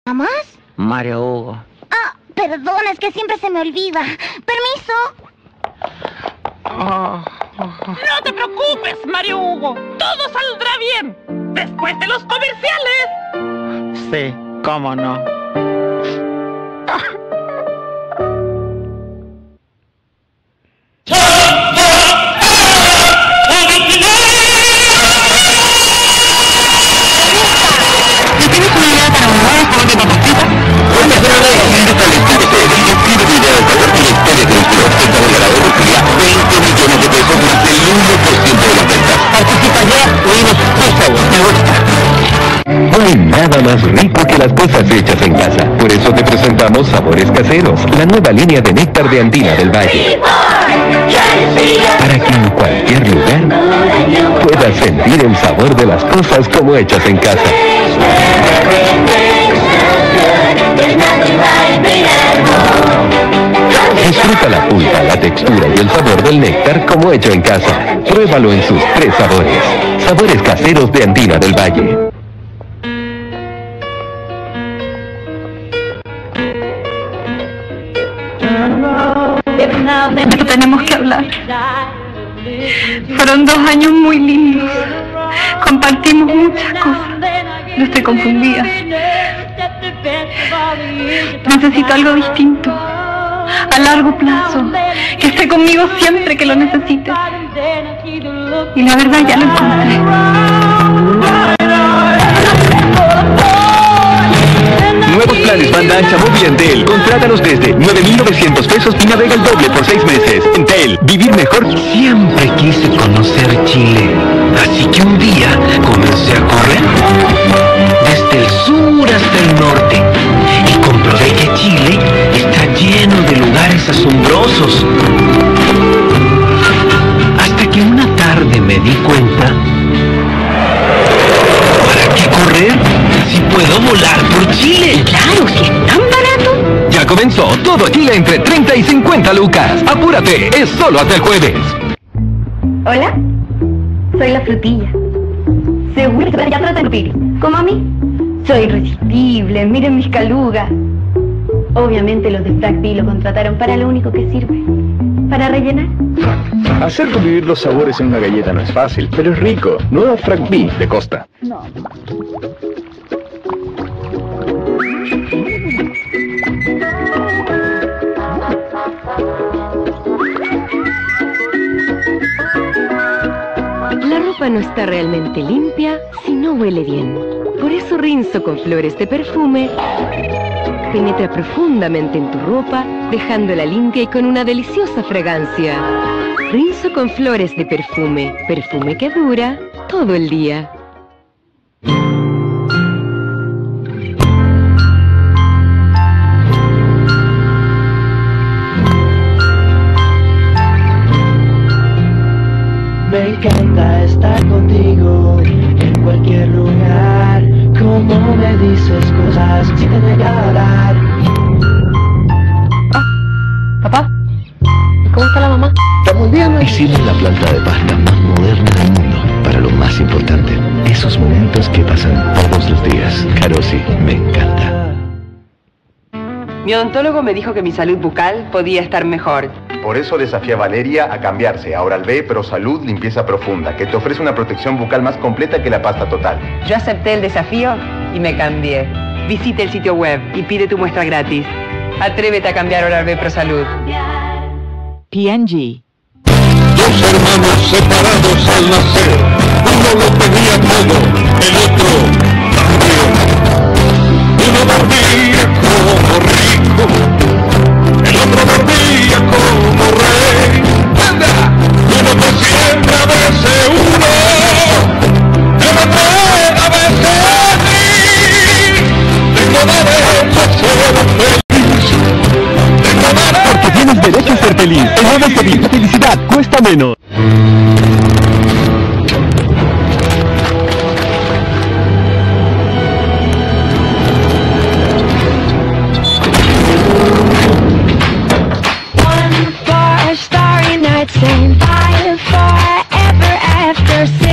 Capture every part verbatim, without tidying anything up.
¿Más? Mario Hugo. Ah, perdón, es que siempre se me olvida. Permiso. Oh, oh, oh. No te preocupes, Mario Hugo. Todo saldrá bien. Después de los comerciales. Sí, cómo no. No hay nada más rico que las cosas hechas en casa. Por eso te presentamos Sabores Caseros, la nueva línea de néctar de Andina del Valle. Para que en cualquier lugar puedas sentir el sabor de las cosas como hechas en casa. Disfruta la pulpa, la textura y el sabor del néctar como hecho en casa. Pruébalo en sus tres sabores. Sabores Caseros de Andina del Valle. Tenemos que hablar. Fueron dos años muy lindos. Compartimos muchas cosas. Yo estoy confundida. Necesito algo distinto, a largo plazo, que esté conmigo siempre que lo necesite. Y la verdad ya lo encontré. Nuevos planes banda ancha móvil Entel. Contrátalos desde nueve mil novecientos pesos y navega el doble por seis meses. Entel, vivir mejor. Siempre quise conocer Chile, así que un día comencé a correr desde el sur hasta el norte y comprobé que Chile está lleno de lugares asombrosos. Hasta que una tarde me di cuenta, ¿para qué correr si puedo volar por Chile? Claro, si es tan barato. Ya comenzó todo Chile entre treinta y cincuenta lucas. Apúrate, es solo hasta el jueves. Hola, soy la frutilla. Seguro que ya trata de pili. ¿Como a mí? Soy irresistible, miren mis calugas. Obviamente los de Fragpi lo contrataron para lo único que sirve, para rellenar. Hacer convivir los sabores en una galleta no es fácil, pero es rico. Nueva Fragpi de Costa. No. La ropa no está realmente limpia si no huele bien. Por eso Rinzo con Flores de Perfume penetra profundamente en tu ropa, dejándola limpia y con una deliciosa fragancia. Rinzo con Flores de Perfume, perfume que dura todo el día. Me encanta estar contigo en cualquier lugar. Como me dices cosas sin tener que hablar. Ah, papá, ¿cómo está la mamá? Está muy bien. Hicimos la planta de pasta más moderna del mundo para lo más importante, esos momentos que pasan todos los días. Carosi, me encanta. Mi odontólogo me dijo que mi salud bucal podía estar mejor. Por eso desafía a Valeria a cambiarse a Oral-B Pro Salud Limpieza Profunda, que te ofrece una protección bucal más completa que la pasta total. Yo acepté el desafío y me cambié. Visita el sitio web y pide tu muestra gratis. Atrévete a cambiar Oral-B Pro Salud. P and G. Dos hermanos separados al nacer. Uno lo tenía todo, el otro también. Uno dormía como rico, el otro dormía como rey. ¡Anda! Uno te siembra a veces uno, el otro a veces a mí. Tengo derecho a ser feliz. Tengo derecho. Porque tienes derecho a ser feliz. En Nueva Sevilla, felicidad cuesta menos.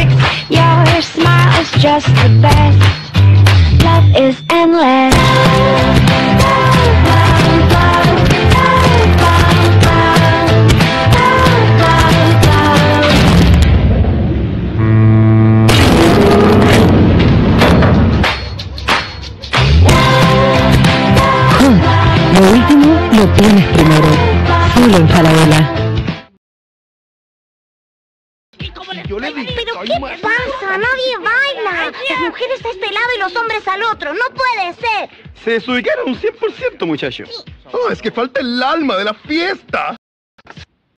Just the best. Love is endless. último lo tienes primero. Solo en Falabella. Yo le dije, ¿pero qué pasa? Nadie baila. Las mujeres a este lado y los hombres al otro. No puede ser. Se desubicaron un cien por ciento, muchachos. Oh, es que falta el alma de la fiesta.